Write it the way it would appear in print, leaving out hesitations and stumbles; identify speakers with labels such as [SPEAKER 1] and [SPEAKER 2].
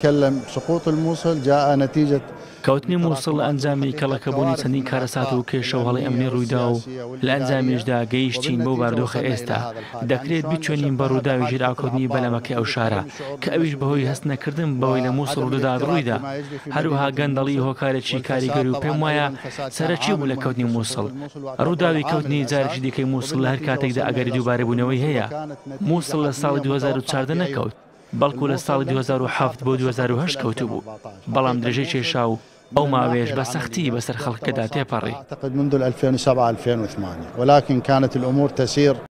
[SPEAKER 1] سقوط الموصل جاء نتيجة
[SPEAKER 2] کەوتنی مووسڵ لە ئەنجامی کەڵەکەبوونی چەندین کارەسات و کێشە و هەڵی ئەمنی ڕوویدا و لە ئەنجامیشدا گەیشتین بۆ باردۆخە ئێستا دەکرێت بیچۆنین بە ڕووداوی ژێراکەوتنی بەلەمەکەی ئەو شارە کە ئەویش بەهۆی هەستنەکردن بەوەی لە مووسڵ ڕوودەدات ڕوویدا هەروەها گەندەڵی هۆکارێکی کاریگەری و پێم وایە سەرەکی بوو لە کەوتنی مووسڵ ڕووداوی کەوتنی جارێکی دیکەی مووسڵ لە هەر کاتێکدا ئەگەری دووبارە بوونەوەی هەیە مووسڵ لە ساڵی 2014 نەکەوت بەڵکو لە ساڵی 2007 بۆ 2008 کەوتو بوو بەڵام درێژەی کێشا و ئەو ماوەیەش بە سەختی بەسەر خەڵکەدا تێپەڕی.
[SPEAKER 1] أعتقد منذ 2007 2008 ولكن كانت الأمور تسير